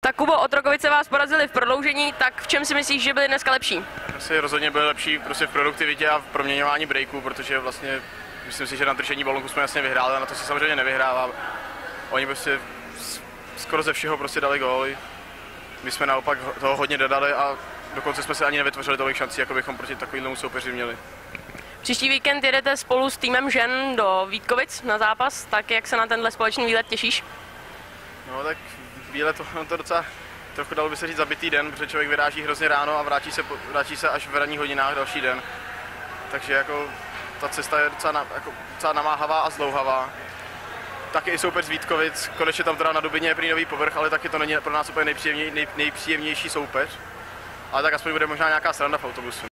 Tak Kubo, Otrokovice vás porazili v prodloužení, tak v čem si myslíš, že byli dneska lepší? Asi rozhodně byli lepší prostě v produktivitě a v proměňování breaků, protože vlastně myslím si, že na držení balonku jsme jasně vyhráli a na to se samozřejmě nevyhrává. Oni prostě skoro ze všeho prostě dali góly. My jsme naopak toho hodně dodali a dokonce jsme se ani nevytvořili tolik šancí, jako bychom proti takovému soupeři měli. Příští víkend jedete spolu s týmem žen do Vítkovic na zápas, tak jak se na tenhle společný výlet těšíš? No tak výlet to docela trochu dalo by se říct zabitý den, protože člověk vyráží hrozně ráno a vrátí se až v ranních hodinách další den. Takže jako ta cesta je docela namáhavá a zdlouhavá. Taky i soupeř z Vítkovic, konečně tam teda na Dubině je prý nový povrch, ale taky to není pro nás úplně nejpříjemnější soupeř. Ale tak aspoň bude možná nějaká sranda v autobusu.